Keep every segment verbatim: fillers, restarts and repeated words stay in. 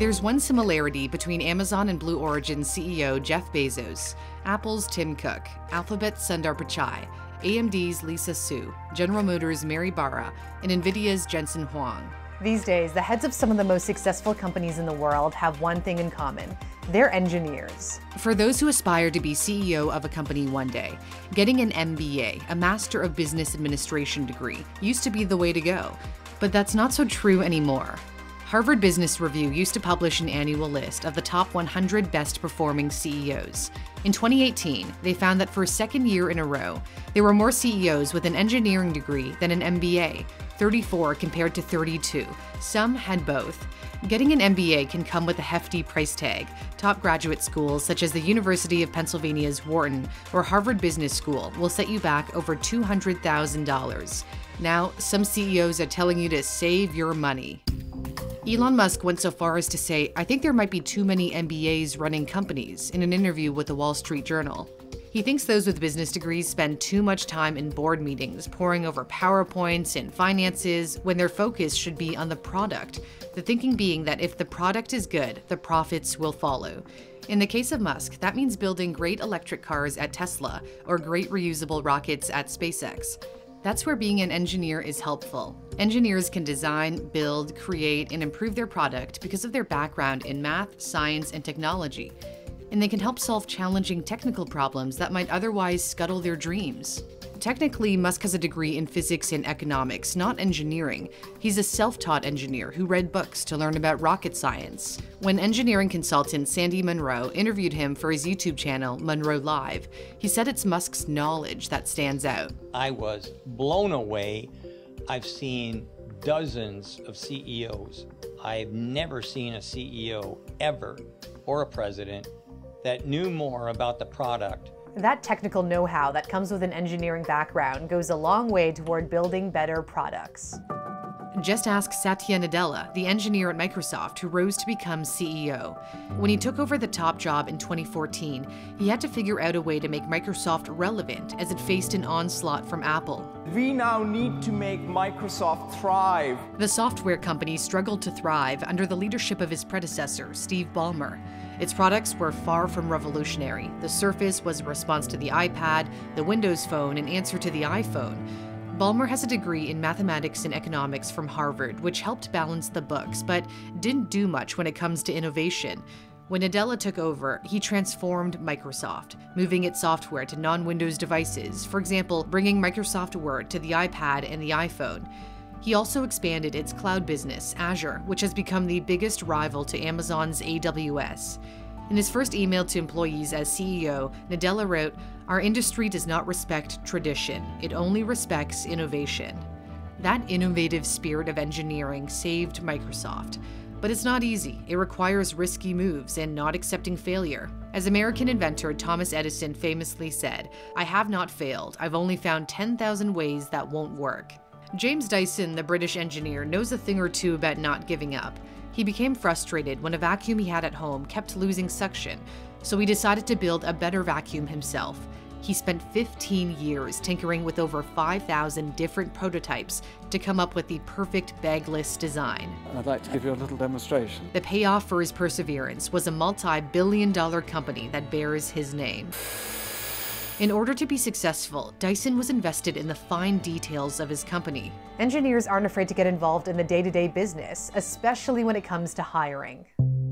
There's one similarity between Amazon and Blue Origin C E O Jeff Bezos, Apple's Tim Cook, Alphabet's Sundar Pichai, A M D's Lisa Su, General Motors' Mary Barra, and NVIDIA's Jensen Huang. These days, the heads of some of the most successful companies in the world have one thing in common. They're engineers. For those who aspire to be C E O of a company one day, getting an M B A, a Master of Business Administration degree, used to be the way to go. But that's not so true anymore. Harvard Business Review used to publish an annual list of the top one hundred best performing C E Os. In twenty eighteen, they found that for a second year in a row, there were more C E Os with an engineering degree than an M B A, thirty-four compared to thirty-two. Some had both. Getting an M B A can come with a hefty price tag. Top graduate schools such as the University of Pennsylvania's Wharton or Harvard Business School will set you back over two hundred thousand dollars. Now, some C E Os are telling you to save your money. Elon Musk went so far as to say, "I think there might be too many M B As running companies," in an interview with the Wall Street Journal. He thinks those with business degrees spend too much time in board meetings, poring over PowerPoints and finances, when their focus should be on the product. The thinking being that if the product is good, the profits will follow. In the case of Musk, that means building great electric cars at Tesla or great reusable rockets at SpaceX. That's where being an engineer is helpful. Engineers can design, build, create, and improve their product because of their background in math, science, and technology. And they can help solve challenging technical problems that might otherwise scuttle their dreams. Technically, Musk has a degree in physics and economics, not engineering. He's a self-taught engineer who read books to learn about rocket science. When engineering consultant Sandy Munro interviewed him for his YouTube channel, Munro Live, he said it's Musk's knowledge that stands out. I was blown away. I've seen dozens of C E Os. I've never seen a C E O ever, or a president, that knew more about the product. That technical know-how that comes with an engineering background goes a long way toward building better products. Just ask Satya Nadella, the engineer at Microsoft who rose to become C E O. When he took over the top job in twenty fourteen, he had to figure out a way to make Microsoft relevant as it faced an onslaught from Apple. We now need to make Microsoft thrive. The software company struggled to thrive under the leadership of his predecessor, Steve Ballmer. Its products were far from revolutionary. The Surface was a response to the iPad, the Windows Phone an answer to the iPhone. Ballmer has a degree in mathematics and economics from Harvard, which helped balance the books, but didn't do much when it comes to innovation. When Nadella took over, he transformed Microsoft, moving its software to non-Windows devices, for example, bringing Microsoft Word to the iPad and the iPhone. He also expanded its cloud business, Azure, which has become the biggest rival to Amazon's A W S. In his first email to employees as C E O, Nadella wrote, "Our industry does not respect tradition. It only respects innovation." That innovative spirit of engineering saved Microsoft. But it's not easy. It requires risky moves and not accepting failure. As American inventor Thomas Edison famously said, "I have not failed. I've only found ten thousand ways that won't work." James Dyson, the British engineer, knows a thing or two about not giving up. He became frustrated when a vacuum he had at home kept losing suction, so he decided to build a better vacuum himself. He spent fifteen years tinkering with over five thousand different prototypes to come up with the perfect bagless design. I'd like to give you a little demonstration. The payoff for his perseverance was a multi-billion dollar company that bears his name. In order to be successful, Dyson was invested in the fine details of his company. Engineers aren't afraid to get involved in the day-to-day business, especially when it comes to hiring.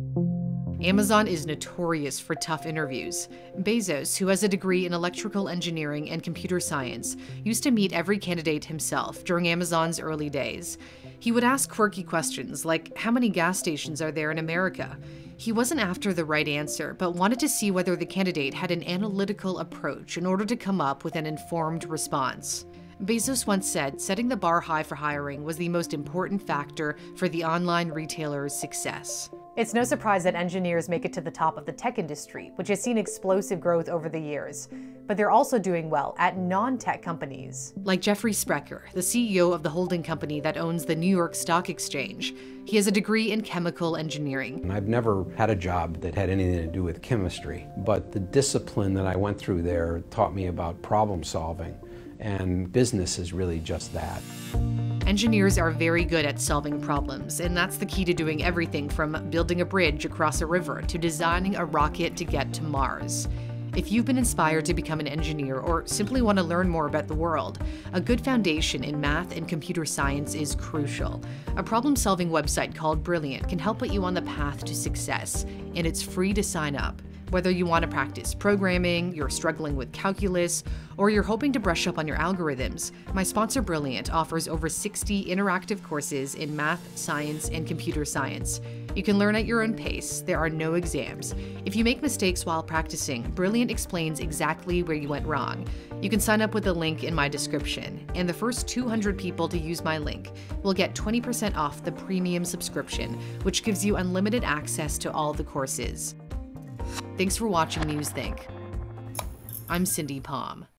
Amazon is notorious for tough interviews. Bezos, who has a degree in electrical engineering and computer science, used to meet every candidate himself during Amazon's early days. He would ask quirky questions like, how many gas stations are there in America? He wasn't after the right answer, but wanted to see whether the candidate had an analytical approach in order to come up with an informed response. Bezos once said, setting the bar high for hiring was the most important factor for the online retailer's success. It's no surprise that engineers make it to the top of the tech industry, which has seen explosive growth over the years. But they're also doing well at non-tech companies. Like Jeffrey Sprecher, the C E O of the holding company that owns the New York Stock Exchange. He has a degree in chemical engineering. I've never had a job that had anything to do with chemistry, but the discipline that I went through there taught me about problem solving and business is really just that. Engineers are very good at solving problems, and that's the key to doing everything from building a bridge across a river to designing a rocket to get to Mars. If you've been inspired to become an engineer or simply want to learn more about the world, a good foundation in math and computer science is crucial. A problem-solving website called Brilliant can help put you on the path to success, and it's free to sign up. Whether you want to practice programming, you're struggling with calculus, or you're hoping to brush up on your algorithms, my sponsor Brilliant offers over sixty interactive courses in math, science, and computer science. You can learn at your own pace. There are no exams. If you make mistakes while practicing, Brilliant explains exactly where you went wrong. You can sign up with the link in my description, and the first two hundred people to use my link will get twenty percent off the premium subscription, which gives you unlimited access to all the courses. Thanks for watching Newsthink. I'm Cindy Pom.